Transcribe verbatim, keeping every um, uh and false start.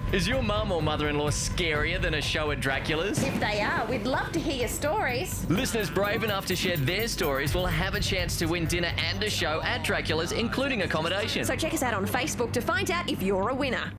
Is your mum or mother-in-law scarier than a show at Draculas? If they are, we'd love to hear your stories. Listeners brave enough to share their stories will have a chance to win dinner and a show at Draculas, including accommodation. So check us out on Facebook to find out if you're a winner.